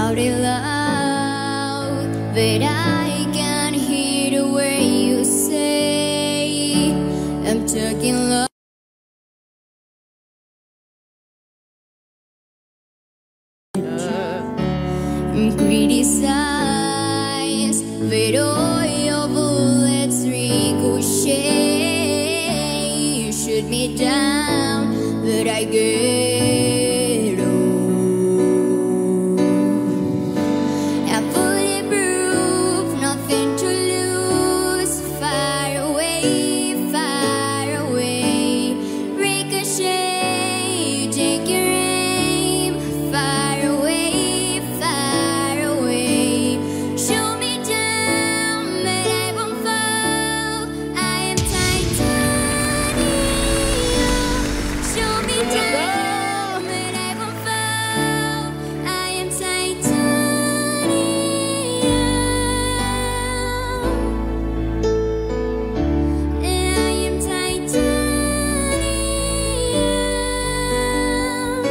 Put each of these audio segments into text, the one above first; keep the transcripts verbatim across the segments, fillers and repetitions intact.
shout it loud, but I can hear the way you say I'm talking loud. Criticize, but all your bullets ricochet. You shoot me down, but I get up. I'm bulletproof, nothing to lose. Far away, far away. Ricochet, take your aim. Far away, far away. Shoot me down, but I won't fall. I am titanium. Shoot me down, but I won't fall. I am titanium. And I am titanium.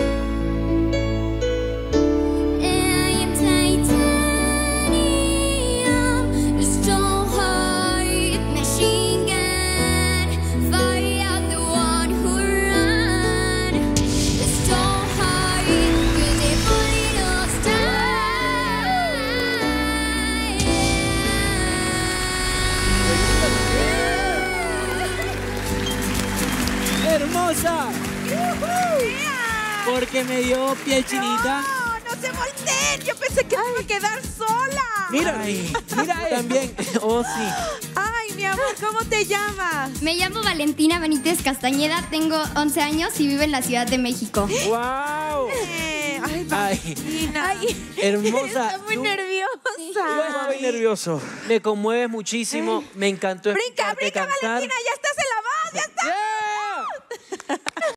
And I am titanium. The strong heart, machine gun, fire out the one who run. The strong heart, 'cause they bullet of ¡Hermosa! Porque me dio piel chinita. No, no se volteen. Yo pensé que me iba a quedar sola. Mira, mira también. Oh, sí. Ay, mi amor, ¿cómo te llamas? Me llamo Valentina Benítez Castañeda, tengo once años y vivo en la Ciudad de México. ¡Wow! Eh, ay, Ay, Valentina. Ay, hermosa. está muy Tú- nerviosa. Yo estoy nervioso. Me conmueves muchísimo. Me encantó Brinca, escucharte brinca, cantar. Valentina. Ya estás en la voz, ya estás. ¡Yeah!